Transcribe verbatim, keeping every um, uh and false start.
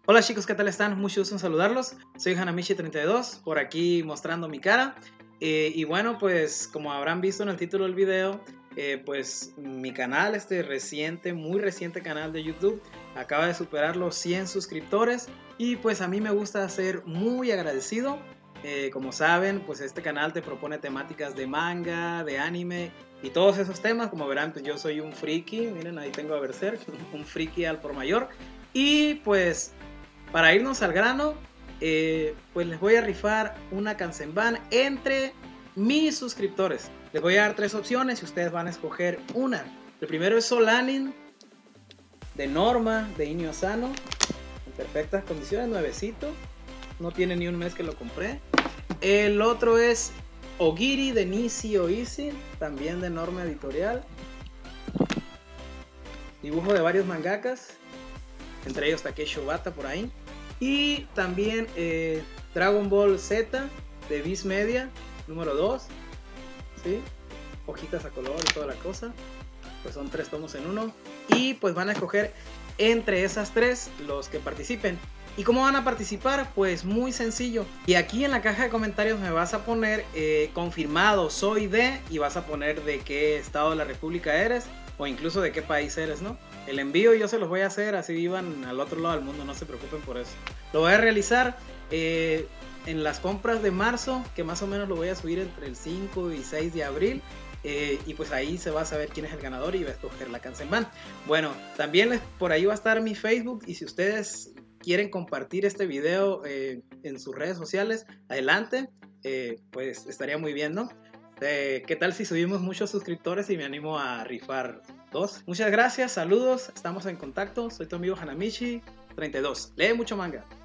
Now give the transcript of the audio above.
Hola chicos, ¿qué tal están? Mucho gusto en saludarlos. Soy Hanamichi treinta y dos, por aquí mostrando mi cara. Eh, y bueno, pues como habrán visto en el título del video, eh, pues mi canal, este reciente, muy reciente canal de YouTube, acaba de superar los cien suscriptores. Y pues a mí me gusta ser muy agradecido. Eh, como saben, pues este canal te propone temáticas de manga, de anime y todos esos temas. Como verán, pues yo soy un friki. Miren, ahí tengo a Berserk, un friki al por mayor. Y pues para irnos al grano, eh, pues les voy a rifar una Kanzenban entre mis suscriptores. Les voy a dar tres opciones y ustedes van a escoger una. El primero es Solanin, de Norma, de Inio Asano, en perfectas condiciones, nuevecito. No tiene ni un mes que lo compré. El otro es Ogiri, de Nisi Oishi, también de Norma Editorial. Dibujo de varios mangakas, entre ellos Takeshi Obata por ahí. Y también eh, Dragon Ball Z de Viz Media, número dos, ¿sí? Hojitas a color y toda la cosa. Pues son tres tomos en uno. Y pues van a escoger entre esas tres los que participen. ¿Y cómo van a participar? Pues muy sencillo. Y aquí en la caja de comentarios me vas a poner eh, confirmado soy de, y vas a poner de qué estado de la república eres, o incluso de qué país eres, ¿no? El envío yo se los voy a hacer, así vivan al otro lado del mundo, no se preocupen por eso. Lo voy a realizar eh, en las compras de marzo, que más o menos lo voy a subir entre el cinco y seis de abril. Eh, y pues ahí se va a saber quién es el ganador y va a escoger la Kanzenban. Bueno, también les, por ahí va a estar mi Facebook, y si ustedes quieren compartir este video eh, en sus redes sociales, adelante, eh, pues estaría muy bien, ¿no? Eh, ¿Qué tal si subimos muchos suscriptores y me animo a rifar dos? Muchas gracias, saludos, estamos en contacto. Soy tu amigo Hanamichi treinta y dos. Lee mucho manga.